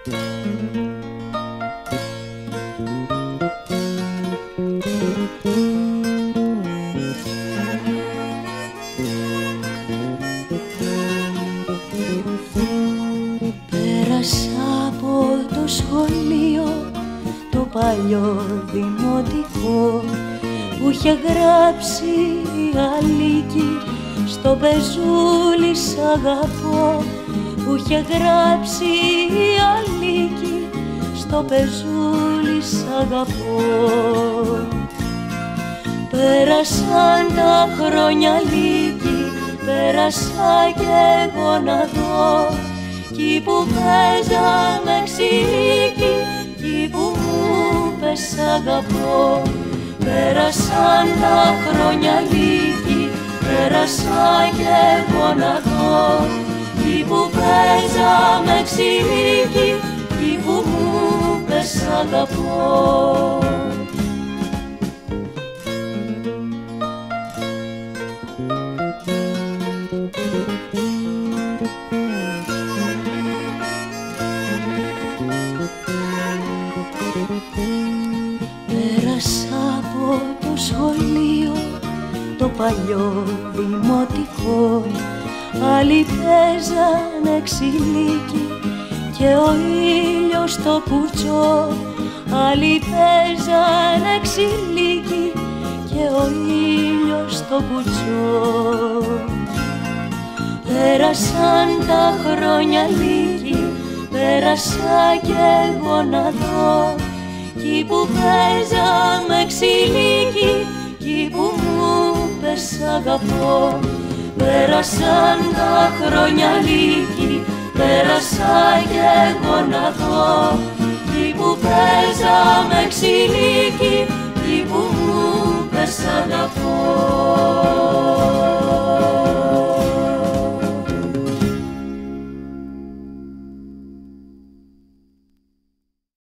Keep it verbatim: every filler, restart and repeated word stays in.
Πέρασα από το σχολείο, το παλιό δημοτικό, που είχε γράψει η Αλίκη στο πεζούλι σ' αγαπώ, που είχε γράψει η Αλίκη στο πεζούλι σ' αγαπώ. Πέρασαν τα χρόνια Λίκη, πέρασα κι εγώ να δω, κι που παίζαμε ξυλίκι, κι που μου πες σ' αγαπώ. Πέρασαν τα χρόνια Λίκη, πέρασα κι εγώ να δω, κι που παίζαμε ξυλίκι, κι που μου πες σ' αγαπώ. Πέρασα από το σχολείο, το παλιό δημοτικό, άλλοι παίζανε ξυλίκι και ο ήλιος στο κουτσό, άλλοι παίζανε ξυλίκι και ο ήλιος στο κουτσό. Πέρασαν τα χρόνια Λίκη, πέρασα κι εγώ να δω, κι που παίζαμε ξυλίκι, κι που μου πες σ' αγαπώ. Πέρασαν τα χρόνια Λίκη, πέρασα κι εγώ να δω, κι που παίζαμε ξυλίκι, κι που μου πες σ' αγαπώ.